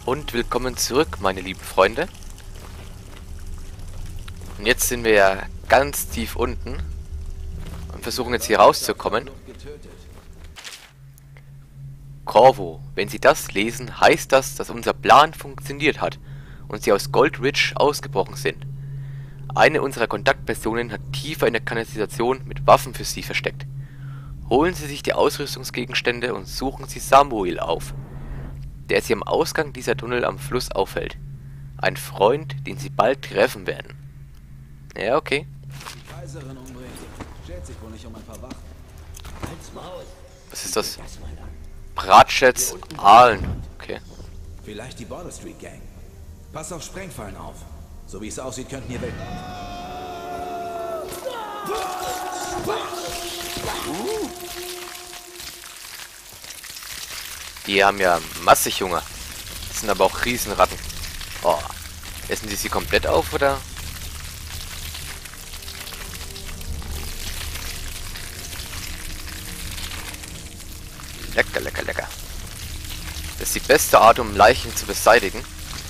Und willkommen zurück, meine lieben Freunde. Und jetzt sind wir ja ganz tief unten und versuchen jetzt hier rauszukommen. Corvo, wenn Sie das lesen, heißt das, dass unser Plan funktioniert hat und Sie aus Gold Ridge ausgebrochen sind. Eine unserer Kontaktpersonen hat tiefer in der Kanalisation mit Waffen für Sie versteckt. Holen Sie sich die Ausrüstungsgegenstände und suchen Sie Samuel auf, der Sie am Ausgang dieser Tunnel am Fluss aufhält. Ein Freund, den Sie bald treffen werden. Ja, okay. Die Kaiserin umbringen. Schert sich wohl nicht um ein paar Wachen. Was ist das? Bratschätz Aalen. Okay. Vielleicht die Border Street Gang. Pass auf Sprengfallen auf. So wie es aussieht, könnten hier Welt. Die haben ja massig Hunger. Das sind aber auch Riesenratten. Oh. Essen die sie komplett auf, oder? Lecker, lecker, lecker. Das ist die beste Art, um Leichen zu beseitigen.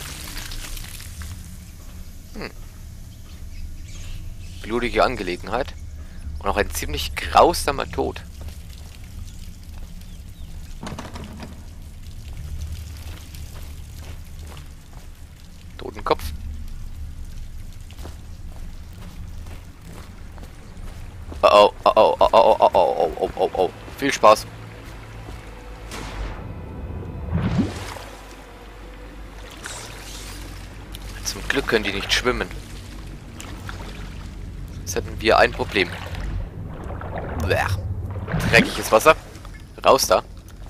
Blutige Angelegenheit. Und auch ein ziemlich grausamer Tod. Totenkopf. Oh, oh, oh, oh, oh, oh, oh, oh, oh, oh. Viel Spaß. Zum Glück können die nicht schwimmen. Sonst hätten wir ein Problem. Blech. Dreckiges Wasser. Raus da.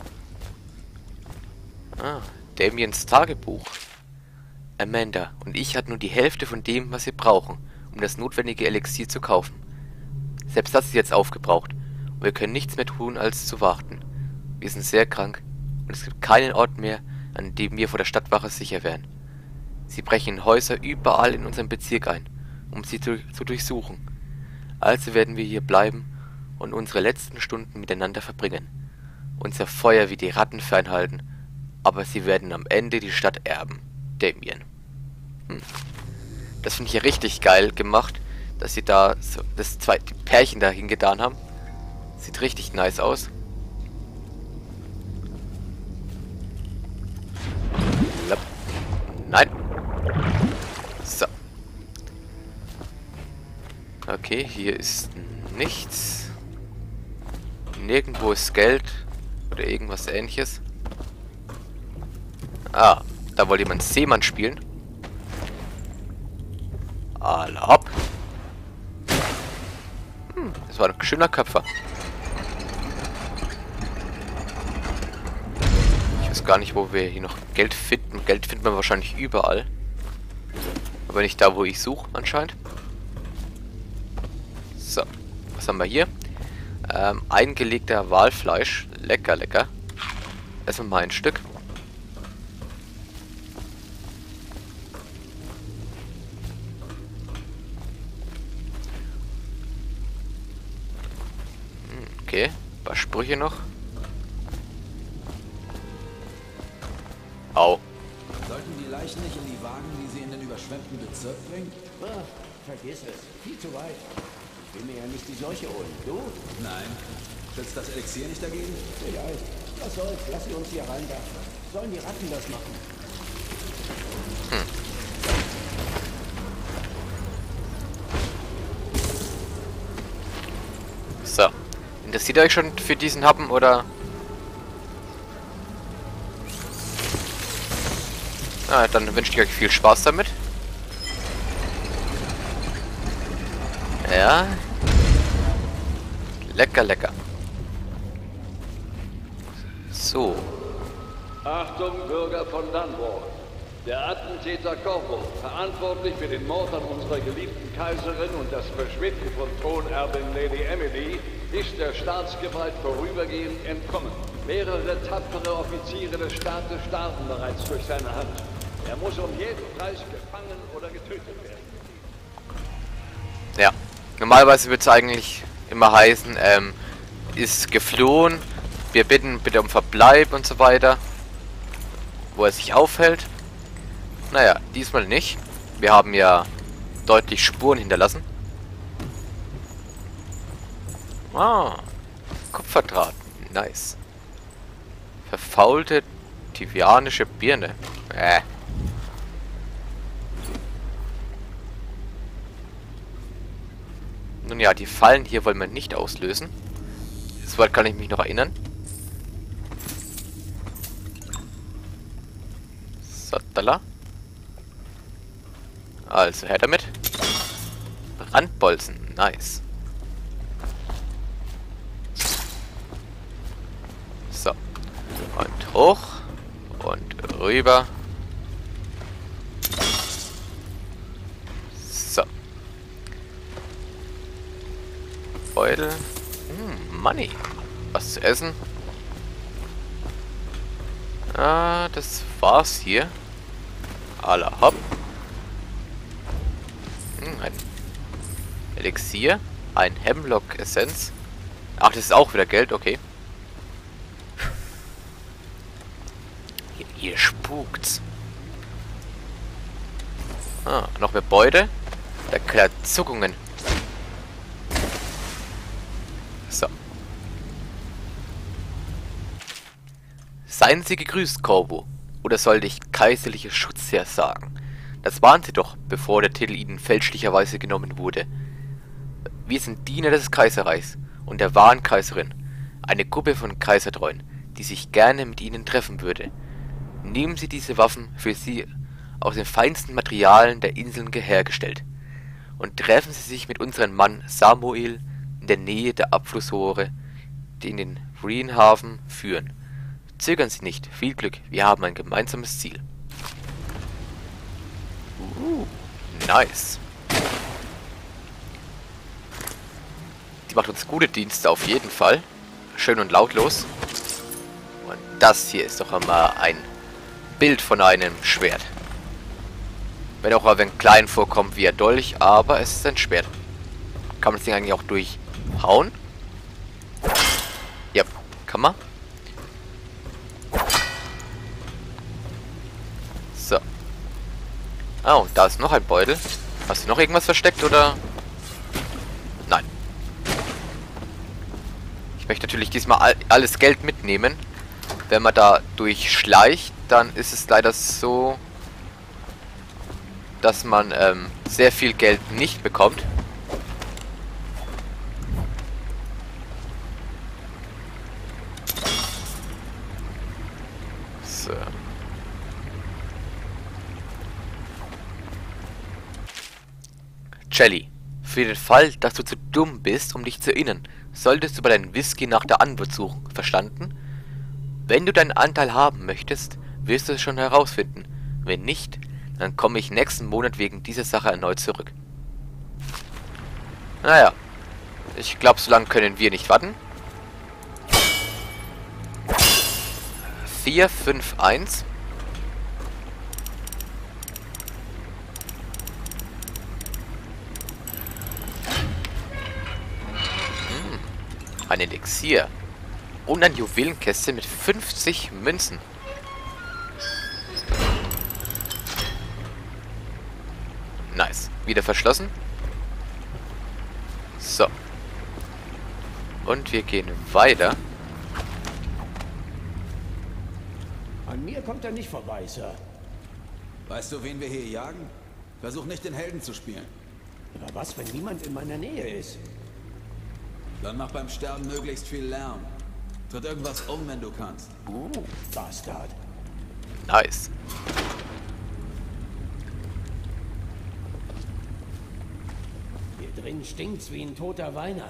Ah, Damiens Tagebuch. Amanda und ich hatten nur die Hälfte von dem, was wir brauchen, um das notwendige Elixier zu kaufen. Selbst das ist jetzt aufgebraucht und wir können nichts mehr tun, als zu warten. Wir sind sehr krank und es gibt keinen Ort mehr, an dem wir vor der Stadtwache sicher wären. Sie brechen in Häuser überall in unserem Bezirk ein, um sie zu durchsuchen. Also werden wir hier bleiben und unsere letzten Stunden miteinander verbringen. Unser Feuer wie die Ratten fernhalten, aber sie werden am Ende die Stadt erben. Damien. Das finde ich ja richtig geil gemacht, dass sie da so das zweite Pärchen da hingetan haben. Sieht richtig nice aus. Nein. So. Okay, hier ist nichts. Nirgendwo ist Geld oder irgendwas Ähnliches. Ah, da wollte jemand Seemann spielen. Alle hopp. Das war ein schöner Köpfer. Ich weiß gar nicht, wo wir hier noch Geld finden. Geld findet man wahrscheinlich überall. Aber nicht da, wo ich suche, anscheinend. So, was haben wir hier? Eingelegter Walfleisch. Lecker, lecker. Essen wir mal ein Stück. Okay, ein paar Sprüche noch. Au. Sollten die Leichen nicht in die Wagen, die sie in den überschwemmten Bezirk bringen? Ah, vergiss es. Viel zu weit. Ich will mir ja nicht die Seuche holen. Du? Nein. Schützt das Elixier nicht dagegen? Vielleicht. Was soll's? Lass sie uns hier reinwerfen. Sollen die Ratten das machen? So. Interessiert ihr euch schon für diesen Happen, oder? Na, dann wünsche ich euch viel Spaß damit. Ja. Lecker, lecker. So. Achtung, Bürger von Dunwall. Der Attentäter Corvo, verantwortlich für den Mord an unserer geliebten Kaiserin und das Verschwinden von Thronerbin Lady Emily, ist der Staatsgewalt vorübergehend entkommen. Mehrere tapfere Offiziere des Staates starben bereits durch seine Hand. Er muss um jeden Preis gefangen oder getötet werden. Ja. Normalerweise wird es eigentlich immer heißen, ist geflohen, wir bitten bitte um Verbleib und so weiter, wo er sich aufhält. Naja, diesmal nicht. Wir haben ja deutlich Spuren hinterlassen. Ah, Kupferdraht. Nice. Verfaulte tivianische Birne. Nun ja, die Fallen hier wollen wir nicht auslösen. Soweit kann ich mich noch erinnern. Satala. Also, her damit. Brandbolzen. Nice. So. Und hoch. Und rüber. So. Beutel. Money. Was zu essen. Ah, das war's hier. Alla hopp. Ein Elixier. Ein Hemlock-Essenz. Ach, das ist auch wieder Geld, okay. Hier spukt's. Ah, noch mehr Beute. Da klärt Zuckungen. So. Seien Sie gegrüßt, Corvo. Oder sollte ich kaiserlicher Schutzherr sagen? Das waren Sie doch, bevor der Titel Ihnen fälschlicherweise genommen wurde. Wir sind Diener des Kaiserreichs und der wahren Kaiserin. Eine Gruppe von Kaisertreuen, die sich gerne mit Ihnen treffen würde. Nehmen Sie diese Waffen für Sie aus den feinsten Materialien der Inseln hergestellt. Und treffen Sie sich mit unserem Mann Samuel in der Nähe der Abflussrohre, die in den Greenhaven führen. Zögern Sie nicht. Viel Glück. Wir haben ein gemeinsames Ziel. Nice. Die macht uns gute Dienste auf jeden Fall. Schön und lautlos. Und das hier ist doch einmal ein Bild von einem Schwert. Wenn auch ein wenig klein vorkommt wie ein Dolch, aber es ist ein Schwert. Kann man das Ding eigentlich auch durchhauen? Ja, kann man. So. Ah, und da ist noch ein Beutel. Hast du noch irgendwas versteckt, oder? Nein. Ich möchte natürlich diesmal alles Geld mitnehmen. Wenn man da durchschleicht, dann ist es leider so, dass man sehr viel Geld nicht bekommt. So. Jelly, für den Fall, dass du zu dumm bist, um dich zu erinnern, solltest du bei deinem Whisky nach der Antwort suchen. Verstanden? Wenn du deinen Anteil haben möchtest, wirst du es schon herausfinden. Wenn nicht, dann komme ich nächsten Monat wegen dieser Sache erneut zurück. Naja, ich glaube, so lange können wir nicht warten. 4, 5, 1. Ein Elixier. Und ein Juwelenkästchen mit 50 Münzen. Nice. Wieder verschlossen. So. Und wir gehen weiter. An mir kommt er nicht vorbei, Sir. Weißt du, wen wir hier jagen? Versuch nicht den Helden zu spielen. Aber was, wenn niemand in meiner Nähe ist? Dann mach beim Sterben möglichst viel Lärm. Tritt irgendwas um, wenn du kannst. Bastard. Nice. Hier drin stinkt's wie ein toter Weiner.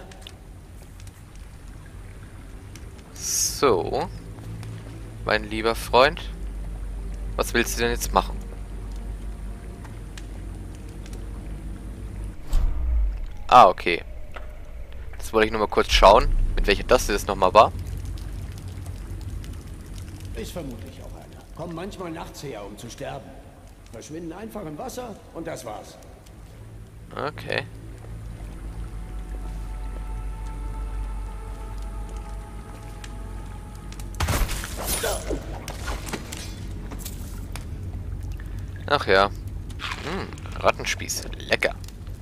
So. Mein lieber Freund. Was willst du denn jetzt machen? Ah, okay. Jetzt wollte ich nur mal kurz schauen, mit welcher Taste das nochmal war. Ist vermutlich auch einer. Kommen manchmal nachts her, um zu sterben. Verschwinden einfach im Wasser und das war's. Okay. Ach ja. Rattenspieß. Lecker.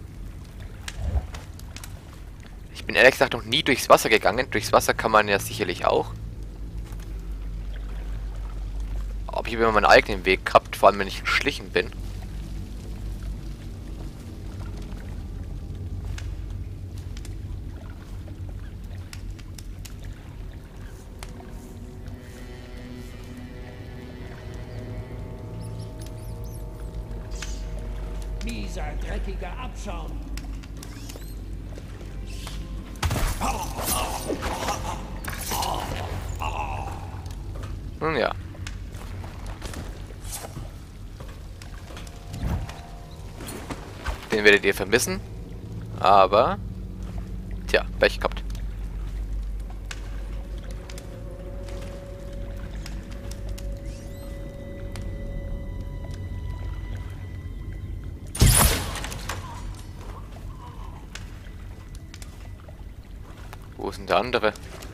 Ich bin ehrlich gesagt noch nie durchs Wasser gegangen. Durchs Wasser kann man ja sicherlich auch. Aber ich habe immer meinen eigenen Weg gehabt, vor allem wenn ich geschlichen bin. Mieser, dreckiger Abschaum. Nun ja. Den werdet ihr vermissen. Aber... Tja, Pech gehabt. Wo ist denn der andere?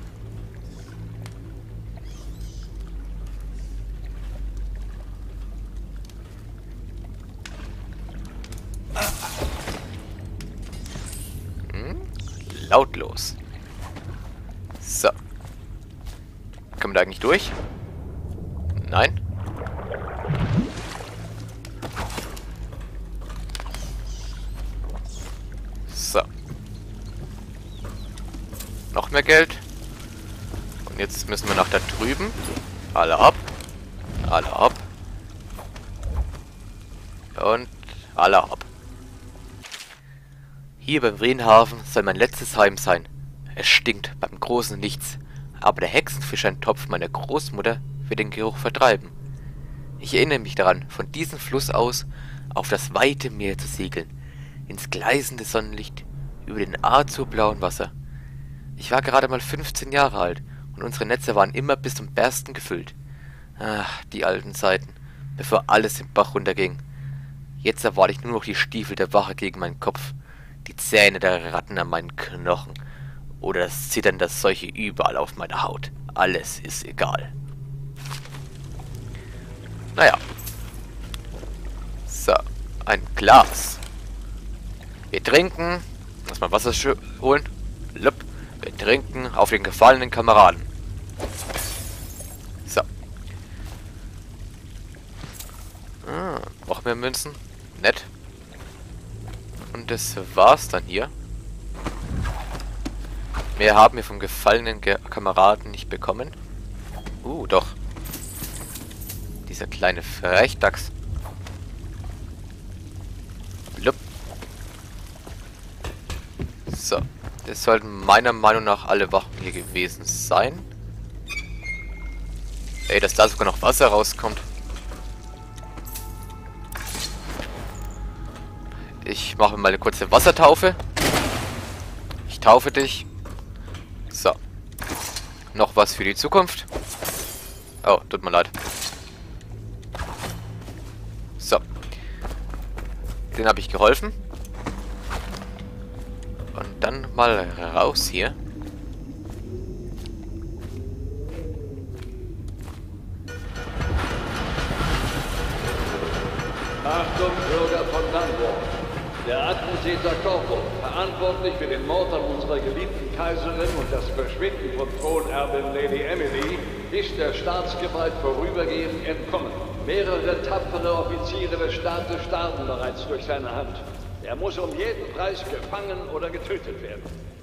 Lautlos. So. Kommen wir da eigentlich durch? Nein. So. Noch mehr Geld. Und jetzt müssen wir nach da drüben. Alle ab. Alle ab. Und alle ab. Hier beim Rhenhafen soll mein letztes Heim sein. Es stinkt beim großen Nichts, aber der Hexenfischeintopf meiner Großmutter wird den Geruch vertreiben. Ich erinnere mich daran, von diesem Fluss aus auf das weite Meer zu segeln, ins gleißende Sonnenlicht über den azurblauen Wasser. Ich war gerade mal 15 Jahre alt und unsere Netze waren immer bis zum Bersten gefüllt. Ach, die alten Zeiten, bevor alles im Bach runterging. Jetzt erwarte ich nur noch die Stiefel der Wache gegen meinen Kopf. Die Zähne der Ratten an meinen Knochen. Oder das Zittern der Seuche überall auf meiner Haut. Alles ist egal. Naja. So, ein Glas. Wir trinken. Lass mal Wasser holen. Lupp. Wir trinken auf den gefallenen Kameraden. So. Noch mehr Münzen. Nett. Und das war's dann hier. Mehr haben wir vom gefallenen Kameraden nicht bekommen. Doch. Dieser kleine Frechdachs. Blub. So. Das sollten meiner Meinung nach alle Wachen hier gewesen sein. Ey, dass da sogar noch Wasser rauskommt. Ich mache mal eine kurze Wassertaufe. Ich taufe dich. So. Noch was für die Zukunft. Oh, tut mir leid. So. Den habe ich geholfen. Und dann mal raus hier. Achtung, Bürger von Dunwall. Der Attentäter Corvo, verantwortlich für den Mord an unserer geliebten Kaiserin und das Verschwinden von Thronerbin Lady Emily, ist der Staatsgewalt vorübergehend entkommen. Mehrere tapfere Offiziere des Staates starben bereits durch seine Hand. Er muss um jeden Preis gefangen oder getötet werden.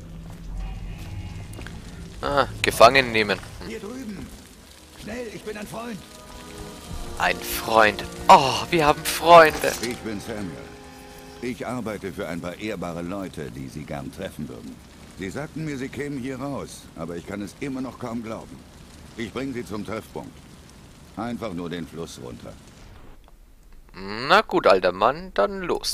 Gefangen nehmen. Hier drüben. Schnell, ich bin ein Freund. Ein Freund. Oh, wir haben Freunde. Ich bin Samuel. Ich arbeite für ein paar ehrbare Leute, die Sie gern treffen würden. Sie sagten mir, Sie kämen hier raus, aber ich kann es immer noch kaum glauben. Ich bringe Sie zum Treffpunkt. Einfach nur den Fluss runter. Na gut, alter Mann, dann los.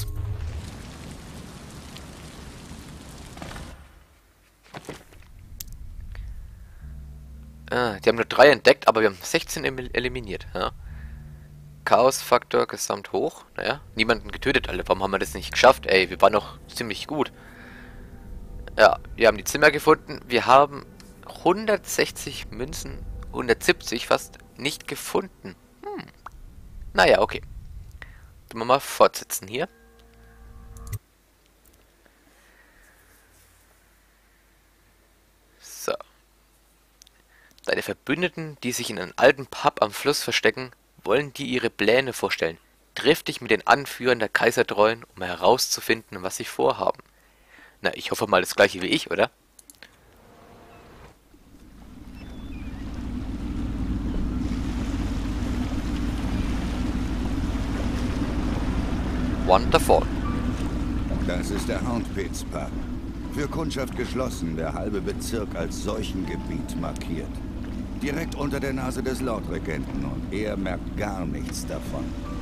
Die haben nur 3 entdeckt, aber wir haben 16 eliminiert. Ja. Chaos-Faktor gesamt hoch. Naja, niemanden getötet, alle. Warum haben wir das nicht geschafft? Ey, wir waren noch ziemlich gut. Ja, wir haben die Zimmer gefunden. Wir haben 160 Münzen, 170 fast, nicht gefunden. Naja, okay. können wir mal fortsetzen hier. So. Deine Verbündeten, die sich in einem alten Pub am Fluss verstecken, wollen dir ihre Pläne vorstellen. Triff dich mit den Anführern der Kaisertreuen, um herauszufinden, was sie vorhaben. Na, ich hoffe mal das gleiche wie ich, oder? Wonderful. Das ist der Houndpits Pub. Für Kundschaft geschlossen, der halbe Bezirk als Seuchengebiet markiert. Direkt unter der Nase des Lordregenten und er merkt gar nichts davon.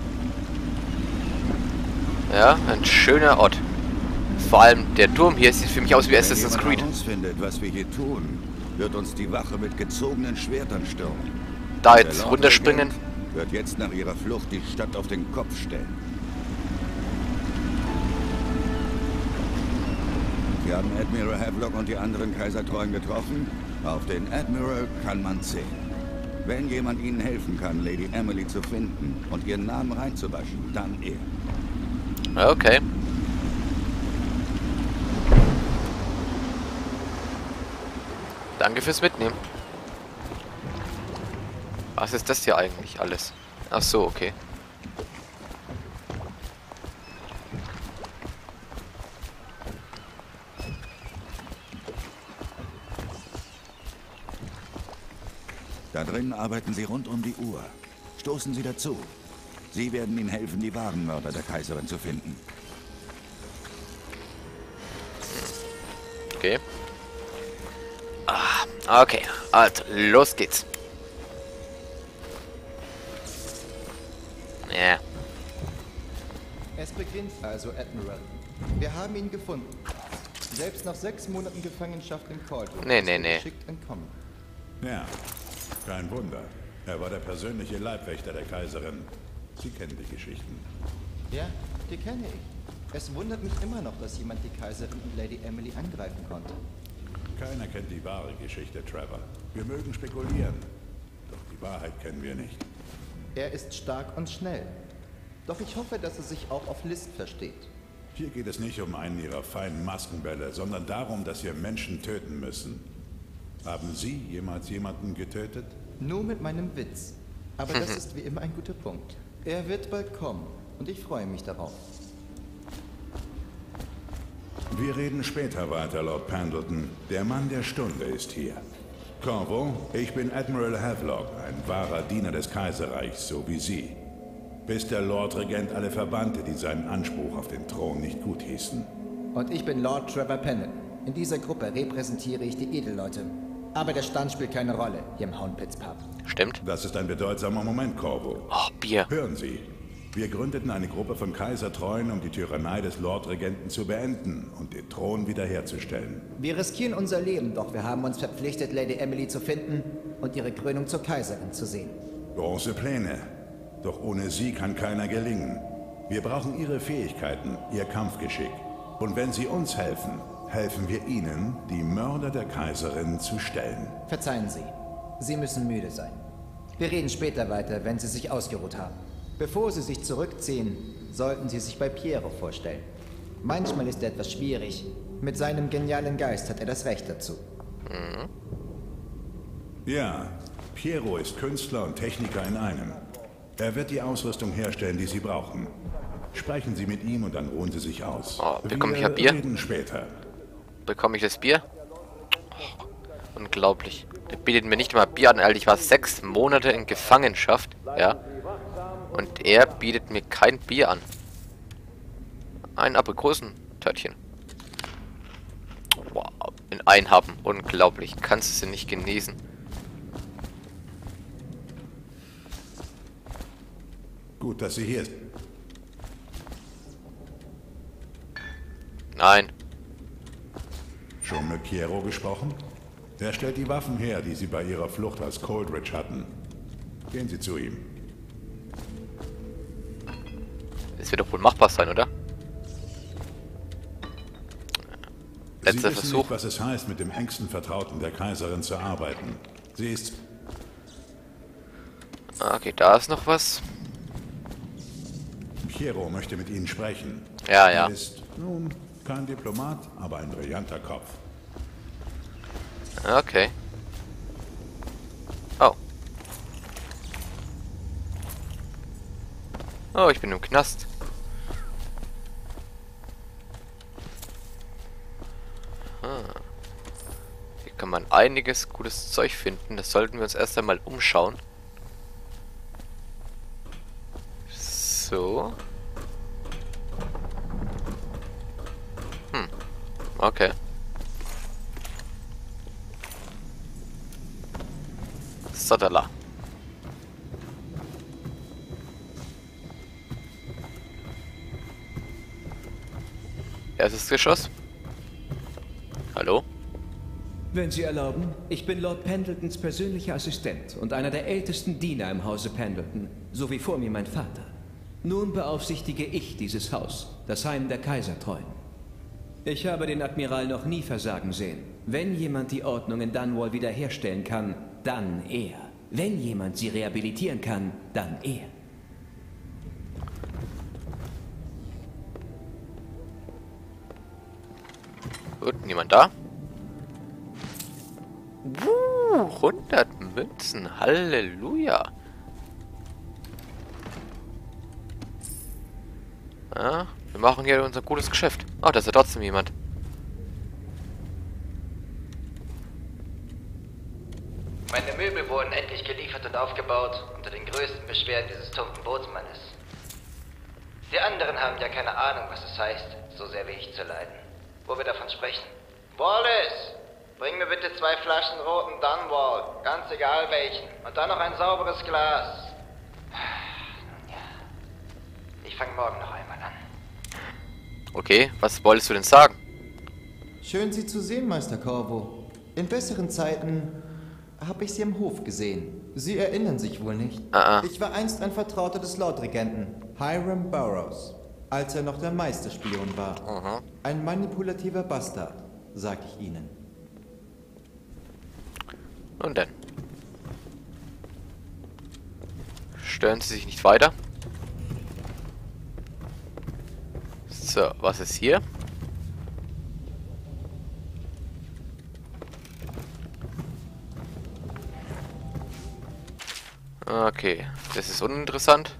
Ja, ein schöner Ort. Vor allem der Turm hier sieht für mich aus wie Assassin's Creed. Wenn jemand herausfindet, was wir hier tun, wird uns die Wache mit gezogenen Schwertern stürmen. Da jetzt runterspringen. Wird jetzt nach ihrer Flucht die Stadt auf den Kopf stellen. Sie haben Admiral Havelock und die anderen Kaisertreuen getroffen. Auf den Admiral kann man zählen. Wenn jemand ihnen helfen kann, Lady Emily zu finden und ihren Namen reinzuwaschen, dann er. Okay. Danke fürs Mitnehmen. Was ist das hier eigentlich alles? Ach so, okay. Da drinnen arbeiten sie rund um die Uhr. Stoßen Sie dazu. Sie werden Ihnen helfen, die wahren Mörder der Kaiserin zu finden. Okay. Ah, okay. Also, los geht's. Ja. Es beginnt also, Admiral. Wir haben ihn gefunden. Selbst nach 6 Monaten Gefangenschaft in Cauldron Nee. geschickt entkommen. Ja, kein Wunder. Er war der persönliche Leibwächter der Kaiserin. Sie kennen die Geschichten. Ja, die kenne ich. Es wundert mich immer noch, dass jemand die Kaiserin und Lady Emily angreifen konnte. Keiner kennt die wahre Geschichte, Trevor. Wir mögen spekulieren, doch die Wahrheit kennen wir nicht. Er ist stark und schnell. Doch ich hoffe, dass er sich auch auf List versteht. Hier geht es nicht um einen ihrer feinen Maskenbälle, sondern darum, dass wir Menschen töten müssen. Haben Sie jemals jemanden getötet? Nur mit meinem Witz. Aber das ist wie immer ein guter Punkt. Er wird bald kommen und ich freue mich darauf. Wir reden später weiter, Lord Pendleton. Der Mann der Stunde ist hier. Corvo, ich bin Admiral Havelock, ein wahrer Diener des Kaiserreichs, so wie Sie. Bis der Lordregent alle verbannte, die seinen Anspruch auf den Thron nicht gut hießen. Und ich bin Lord Trevor Pennant. In dieser Gruppe repräsentiere ich die Edelleute. Aber der Stand spielt keine Rolle hier im Houndpits Pub. Stimmt. Das ist ein bedeutsamer Moment, Corvo. Oh, Bier. Hören Sie, wir gründeten eine Gruppe von Kaisertreuen, um die Tyrannei des Lordregenten zu beenden und den Thron wiederherzustellen. Wir riskieren unser Leben, doch wir haben uns verpflichtet, Lady Emily zu finden und ihre Krönung zur Kaiserin zu sehen. Große Pläne. Doch ohne sie kann keiner gelingen. Wir brauchen Ihre Fähigkeiten, Ihr Kampfgeschick. Und wenn Sie uns helfen, helfen wir Ihnen, die Mörder der Kaiserin zu stellen. Verzeihen Sie, Sie müssen müde sein. Wir reden später weiter, wenn Sie sich ausgeruht haben. Bevor Sie sich zurückziehen, sollten Sie sich bei Piero vorstellen. Manchmal ist er etwas schwierig. Mit seinem genialen Geist hat er das Recht dazu. Ja, Piero ist Künstler und Techniker in einem. Er wird die Ausrüstung herstellen, die Sie brauchen. Sprechen Sie mit ihm und dann ruhen Sie sich aus. Oh, bekomme ich ja Bier? Wir reden später. Bekomme ich das Bier? Oh, unglaublich. Der bietet mir nicht mal Bier an, Alter. Ich war 6 Monate in Gefangenschaft, ja. Und er bietet mir kein Bier an. Ein Aprikosentörtchen. Wow, in einen Happen. Unglaublich. Kannst du sie nicht genießen. Gut, dass Sie hier sind. Nein. Schon mit Piero gesprochen? Er stellt die Waffen her, die Sie bei Ihrer Flucht aus Coldridge hatten. Gehen Sie zu ihm. Das wird doch wohl machbar sein, oder? Sie Letzter wissen Versuch. nicht, was es heißt, mit dem engsten Vertrauten der Kaiserin zu arbeiten. Sie ist... Okay, da ist noch was. Piero möchte mit Ihnen sprechen. Ja, ja. Er ist, nun, kein Diplomat, aber ein brillanter Kopf. Okay. Oh. Oh, ich bin im Knast. Hier kann man einiges gutes Zeug finden. Das sollten wir uns erst einmal umschauen. So. Okay. Sadala. Erstes Geschoss. Hallo? Wenn Sie erlauben, ich bin Lord Pendletons persönlicher Assistent und einer der ältesten Diener im Hause Pendleton, so wie vor mir mein Vater. Nun beaufsichtige ich dieses Haus, das Heim der Kaisertreuen. Ich habe den Admiral noch nie versagen sehen. Wenn jemand die Ordnung in Dunwall wiederherstellen kann, dann er. Wenn jemand sie rehabilitieren kann, dann er. Gut, niemand da? 100 Münzen, Halleluja. Ja, wir machen hier unser gutes Geschäft. Oh, da ist ja trotzdem jemand. Meine Möbel wurden endlich geliefert und aufgebaut, unter den größten Beschwerden dieses tumpen Bootsmannes. Die anderen haben ja keine Ahnung, was es heißt, so sehr wie ich zu leiden. Wo wir davon sprechen. Wallace! Bring mir bitte 2 Flaschen roten Dunwall, ganz egal welchen. Und dann noch ein sauberes Glas. Nun ja. Ich fange morgen noch einmal an. Okay, was wolltest du denn sagen? Schön, Sie zu sehen, Meister Corvo. In besseren Zeiten habe ich Sie am Hof gesehen. Sie erinnern sich wohl nicht? Ich war einst ein Vertrauter des Lordregenten, Hiram Burroughs, als er noch der Meisterspion war. Ein manipulativer Bastard, sag ich Ihnen. Und dann? Stören Sie sich nicht weiter. So, was ist hier? Okay, das ist uninteressant.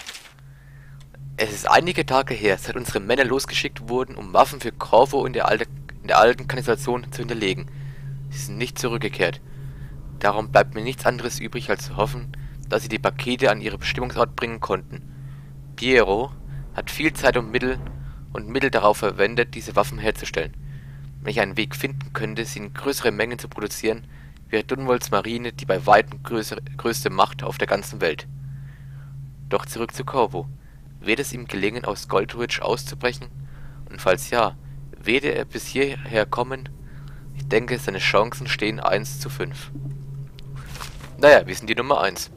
Es ist einige Tage her, seit unsere Männer losgeschickt wurden, um Waffen für Corvo in der alten Kanalisation zu hinterlegen. Sie sind nicht zurückgekehrt. Darum bleibt mir nichts anderes übrig, als zu hoffen, dass sie die Pakete an ihre Bestimmungsort bringen konnten. Piero hat viel Zeit und Mittel darauf verwendet, diese Waffen herzustellen. Wenn ich einen Weg finden könnte, sie in größere Mengen zu produzieren, wäre Dunwalls Marine die bei weitem größte Macht auf der ganzen Welt. Doch zurück zu Corvo. Wird es ihm gelingen, aus Goldridge auszubrechen? Und falls ja, werde er bis hierher kommen? Ich denke, seine Chancen stehen 1:5. Naja, wir sind die Nummer 1.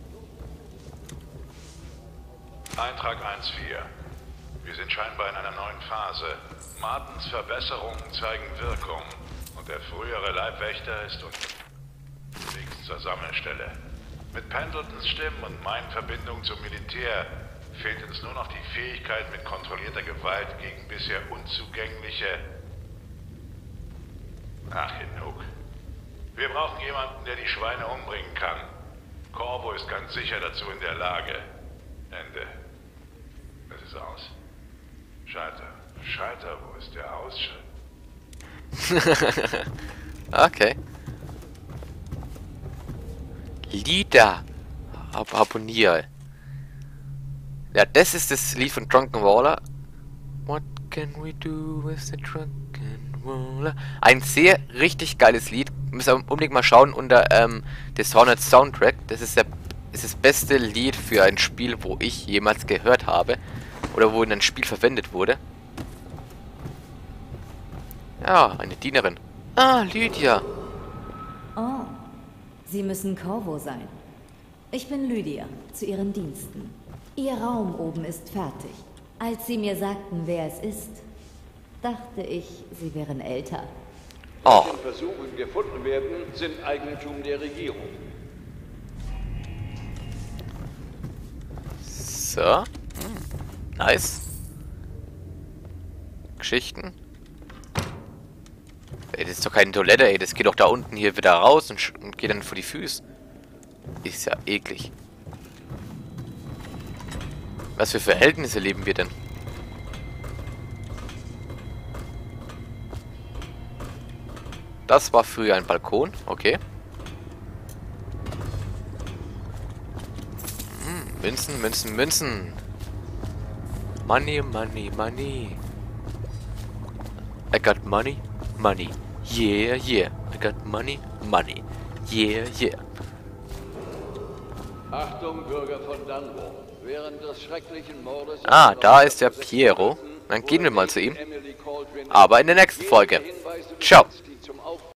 Eintrag 1.4. Wir sind scheinbar in einer neuen Phase. Martens Verbesserungen zeigen Wirkung. Und der frühere Leibwächter ist unterwegs zur Sammelstelle. Mit Pendletons Stimmen und meinen Verbindungen zum Militär fehlt uns nur noch die Fähigkeit, mit kontrollierter Gewalt gegen bisher unzugängliche... Ach, genug. Wir brauchen jemanden, der die Schweine umbringen kann. Corvo ist ganz sicher dazu in der Lage. Ende. Es ist aus. Scheiter, wo ist der Ausschalt? Okay. Lieder. Abonniere. Ja, das ist das Lied von Drunken Waller. What can we do with the Drunken Waller? Ein sehr richtig geiles Lied. Müsst ihr unbedingt mal schauen unter Dishonored Soundtrack. Das ist das beste Lied für ein Spiel, wo ich jemals gehört habe. Oder wo in einem Spiel verwendet wurde. Ja, eine Dienerin. Ah, Lydia. Oh, Sie müssen Corvo sein. Ich bin Lydia, zu Ihren Diensten. Ihr Raum oben ist fertig. Als Sie mir sagten, wer es ist, dachte ich, Sie wären älter. Oh. Die Versuche gefunden werden, sind Eigentum der Regierung. So. Nice. Geschichten. Ey, das ist doch keine Toilette, ey. Das geht doch da unten hier wieder raus und geht dann vor die Füße. Ist ja eklig. Was für Verhältnisse leben wir denn? Das war früher ein Balkon, okay. Münzen, Münzen, Münzen. Money, money, money. I got money, money. Yeah, yeah. I got money, money. Yeah, yeah. Achtung, Bürger von Dunwall. Während des schrecklichen Mordes... Ah, da ist der Piero. Dann gehen wir mal zu ihm. Aber in der nächsten Folge. Ciao.